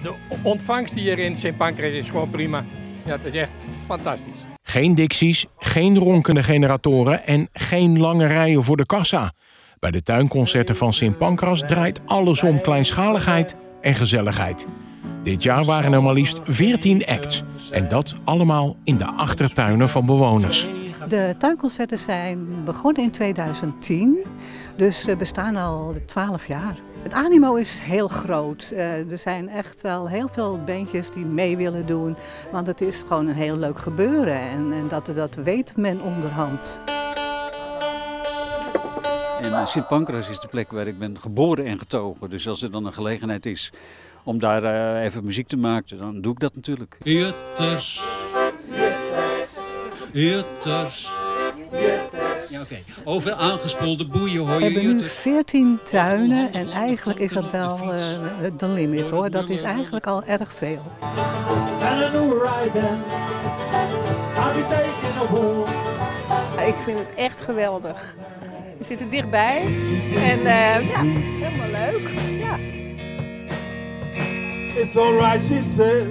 De ontvangst hier in Sint Pancras is gewoon prima. Ja, het is echt fantastisch. Geen dicties, geen ronkende generatoren en geen lange rijen voor de kassa. Bij de tuinconcerten van Sint Pancras draait alles om kleinschaligheid en gezelligheid. Dit jaar waren er maar liefst 14 acts. En dat allemaal in de achtertuinen van bewoners. De tuinconcerten zijn begonnen in 2010, dus ze bestaan al 12 jaar. Het animo is heel groot. Er zijn echt wel heel veel bandjes die mee willen doen, want het is gewoon een heel leuk gebeuren en dat weet men onderhand. En Sint Pancras is de plek waar ik ben geboren en getogen, dus als er dan een gelegenheid is om daar even muziek te maken, dan doe ik dat natuurlijk. Jutters. Jutters. Ja, oké. Over aangespoelde boeien hoor je. We hebben nu 14 tuinen en eigenlijk is dat wel de limit hoor. Dat is eigenlijk al erg veel. Ik vind het echt geweldig. We zitten dichtbij en ja, helemaal leuk. Ja. It's alright, she said.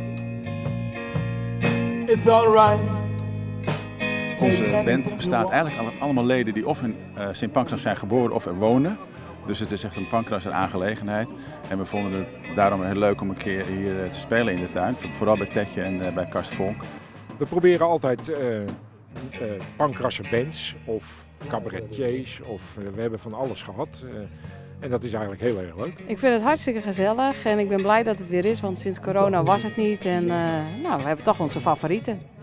It's alright. Onze band bestaat eigenlijk allemaal leden die of in Sint Pancras zijn geboren of er wonen. Dus het is echt een Pancraser aangelegenheid. En we vonden het daarom heel leuk om een keer hier te spelen in de tuin. Vooral bij Tetje en bij Karst Vonk. We proberen altijd Pancraser bands of cabaretiers of we hebben van alles gehad. En dat is eigenlijk heel erg leuk. Ik vind het hartstikke gezellig en ik ben blij dat het weer is, want sinds corona was het niet. En we hebben toch onze favorieten.